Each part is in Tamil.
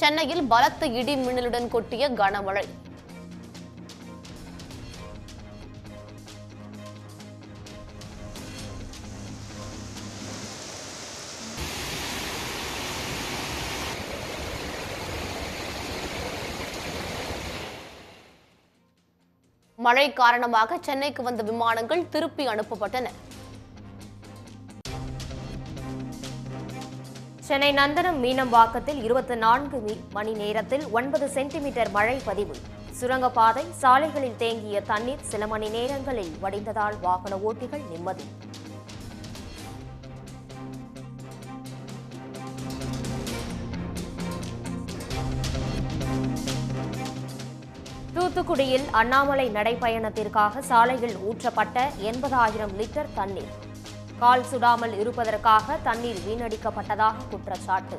சென்னையில் பலத்த இடி மின்னலுடன் கொட்டிய கனமழை. மழை காரணமாக சென்னைக்கு வந்த விமானங்கள் திருப்பி அனுப்பப்பட்டன. சென்னை நந்தனம் மீனம்பாக்கத்தில் 24 மணி நேரத்தில் 9 சென்டிமீட்டர் மழை பதிவு. சுரங்கப்பாதை, சாலைகளில் தேங்கிய தண்ணீர் சில மணி நேரங்களில் வடிந்ததால் வாகன ஓட்டிகள் நிம்மதி. தூத்துக்குடியில் அண்ணாமலை நடைப்பயணத்திற்காக சாலையில் ஊற்றப்பட்ட 80,000 லிட்டர் தண்ணீர். கால் சுடாமல் இருப்பதற்காக தண்ணீர் வீணடிக்கப்பட்டதாக குற்றச்சாட்டு.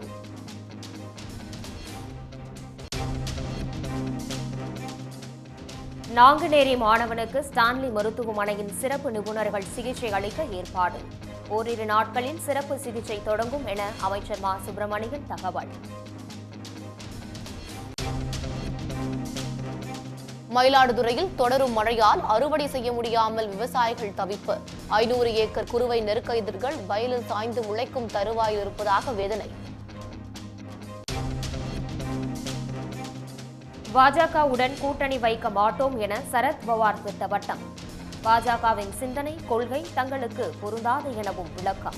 நாங்குநேரி மாணவனுக்கு ஸ்டான்லி மருத்துவமனையின் சிறப்பு நிபுணர்கள் சிகிச்சை அளிக்க ஏற்பாடு. ஓரிரு நாட்களில் சிறப்பு சிகிச்சை தொடங்கும் என அமைச்சர் மா. சுப்பிரமணியன் தகவல். மயிலாடுதுறையில் தொடரும் மழையால் அறுவடை செய்ய முடியாமல் விவசாயிகள் தவிப்பு. 500 ஏக்கர் குறுவை நெற்கதிர்கள் வயலில் சாய்ந்து முளைக்கும் தருவாயில் இருப்பதாக வேதனை. பாஜகவுடன் கூட்டணி வைக்க மாட்டோம் என சரத் பவார் திட்டவட்டம். பாஜகவின் சிந்தனை, கொள்கை தங்களுக்கு பொருந்தாது எனவும் விளக்கம்.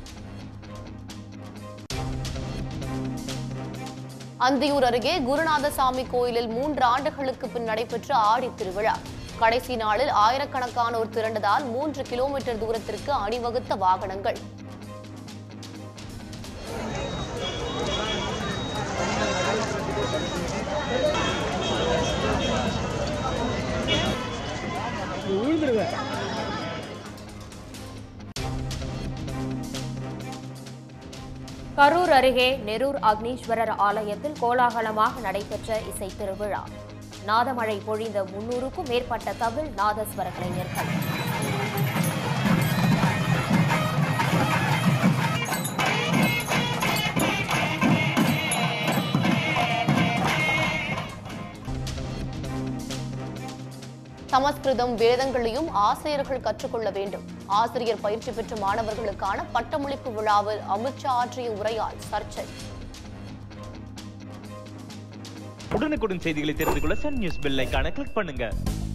அந்தியூர் அருகே குருநாதசாமி கோயிலில் 3 ஆண்டுகளுக்கு பின் நடைபெற்ற ஆடி திருவிழா. கடைசி நாளில் ஆயிரக்கணக்கானோர் திரண்டதால் 3 கிலோமீட்டர் தூரத்திற்கு அணிவகுத்த வாகனங்கள். கரூர் அருகே நெரூர் அக்னீஸ்வரர் ஆலயத்தில் கோலாகலமாக நடைபெற்ற இசை திருவிழா. நாதமழை பொழிந்த 300க்கும் மேற்பட்ட தவில் நாதஸ்வர கலைஞர்கள். சமஸ்கிருதம், வேதங்களையும் ஆசிரியர்கள் கற்றுக்கொள்ள வேண்டும். ஆசிரியர் பயிற்சி பெற்ற மாணவர்களுக்கான பட்டமளிப்பு விழாவில் அமித்ஷா ஆற்றிய உரையால் சர்ச்சை. உடனுக்குடன் செய்திகளை தெரிந்து கொள்ள சன் நியூஸ் பெல் ஐகானை கிளிக் பண்ணுங்க.